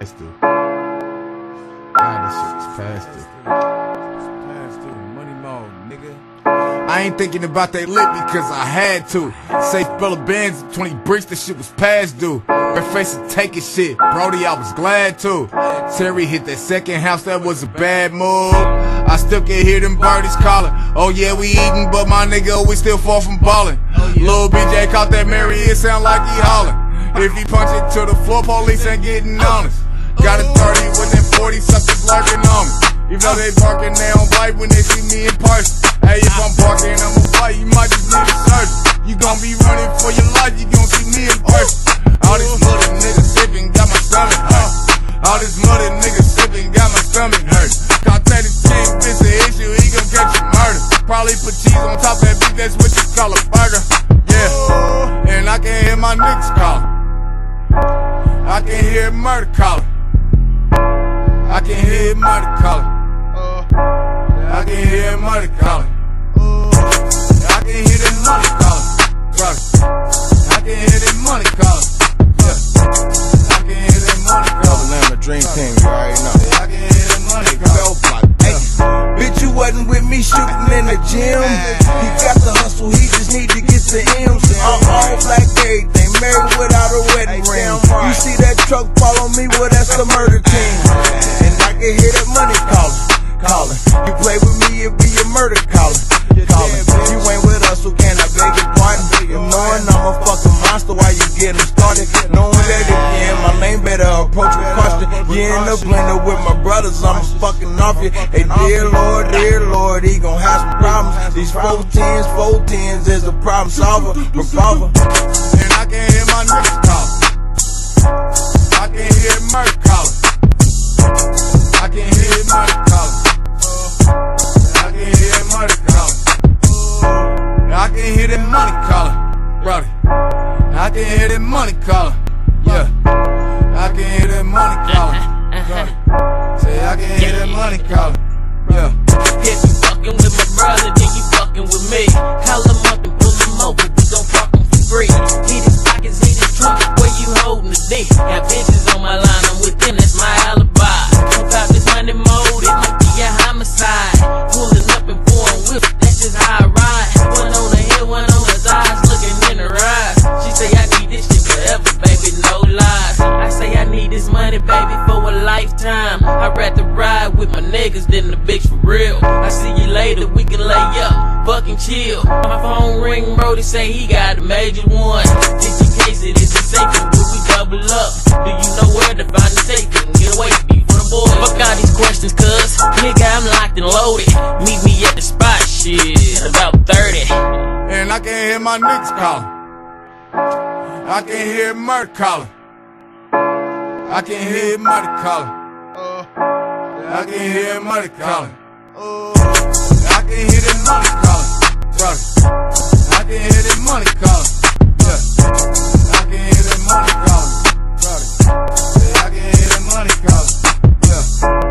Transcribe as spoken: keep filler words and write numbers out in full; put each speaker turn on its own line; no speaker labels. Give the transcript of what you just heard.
past due. God, this shit was past due.
Past due. Money mode, nigga.
I ain't thinking about that lit because I had to. Safe bill of bands, twenty bricks, the shit was past due. Red face and taking shit, Brody, I was glad to. Terry hit that second house, that was a bad move. I still can hear them birdies calling. Oh yeah, we eatin', but my nigga, we still far from ballin'. Lil B J caught that Mary, it sound like he hollin'. If he punch it to the floor, police ain't getting honest. Got a thirty with them forty suckers lurking on me. Even though they barking, they don't bite when they see me in person. Hey, if I'm barking, I'ma fight, you might just need a surgeon. You gon' be running for your life, you gon' see me in person. All these muddy niggas sippin', got my stomach hurt. All these muddy niggas sippin', got my stomach hurt. Contact the king, bitch, the issue, he gon' catch you murder. Probably put cheese on top of that beef, that's what you call a burger. Yeah, and I can hear my niggas callin'. I can hear murder callin'. I can hear murder callin'. I can hear murder callin'. I can hear that money callin'. I can hear that money callin'. I can hear that money callin'.
Lamb, Dream Team, you already know.
I can hear that money callin'.
Hey, bitch, you wasn't with me shooting in the gym. He got the hustle, he just need to get the M's. I'm all black, everything, married without a wedding ring. You see that truck follow me, well that's the murder team. And I can hear that money callin', callin'. You play with me, it be a murder callin', callin'. You ain't with us, so can I beg your pardon? You knowing I'm a fucking monster while you getting started. Knowing that again, my lane better approach with caution. You in the blender with my brothers, I'm fucking off you. Hey, dear Lord, dear Lord, he gon' have some problems. These four tens, four tens is a problem solver, revolver.
And I can hear my niggas callin'. I can hear murder callin'. I can hear murder callin'. I can hear murder callin'. I can hear that money callin', brother. I can hear that money callin', yeah. I can hear that money callin', brother. Say I can hear that money callin', yeah.
If you fucking with my brother, then you fucking with me. Call him up and pull him over, we gon' fuck him for free. Hit his pockets, hit his trunk, where you holding the dick? Got bitches on my line, I'm with them, that's my alibi. Don't pop this money mode, it might be a homicide. Pulling up and pouring whips, that's just how I ride. One on the hill, one on the eyes, looking in her eyes. She say I need this shit forever, baby, no lies. I say I need this money, baby, for a lifetime. I'd rather ride with my niggas than the bitch for real. I see you later, we can lay up, fucking chill. My phone ring, Brody say he got a major one. fifty case it is a safe, will we double up? Do you know where to find the safe? Get away from me for the boys. Fuck all these questions, cuz nigga, I'm locked and loaded. Meet me at the spot, shit, about thirty.
And I can hear my niggas callin'. I can hear murder callin'. I can hear murder callin'. I can hear murder callin'. I can hear that money callin', brother. I can hear that money callin', yeah. I can hear that money callin', brother. I can hear that money callin', yeah.